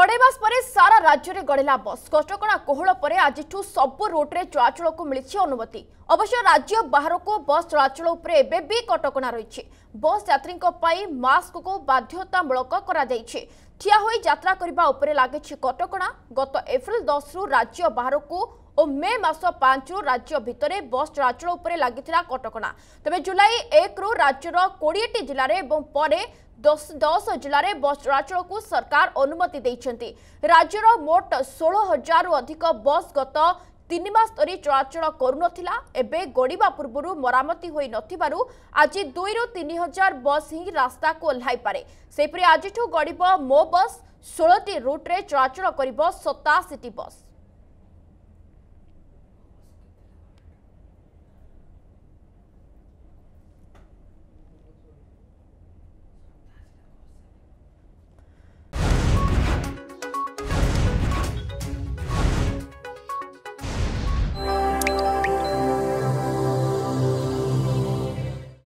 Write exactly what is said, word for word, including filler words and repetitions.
अढ़ाई मास पर सारा राज्य में गड़िला बस कटकणा कोहल पर आज सबु रूट्रे चलाचल को मिली अनुमति। अवश्य राज्य बाहर को बस चलाचल उपरे भी कटकणा रही। बस यात्री मास्क को बाध्यतामूलक ठिया होई यात्रा करने उपरे लगी कटकणा। गत एप्रिल दस रु राज्य बाहर को और मे मास पांच रु राज्य भितर बस चलाचल उपरे लगी कटकणा। तेज जुलाई एक रु राज्यर कोड़े जिले में दस दस जिले में बस चलाचल को सरकार अनुमति देइछंती। राज्यर मोट सोलह हजार रु अधिक बस गत तीन मास धरी चलाचल करुनथिला। एबे गड़िबा पूर्व मरामती होई नथिबारु आज दुई रु तीन हजार बस ही रास्ता को ओह्लाई पारे। सेपरि आज गड़िब मो बस सोलह टी रूट रे चलाचल करिब सतासी टी बस।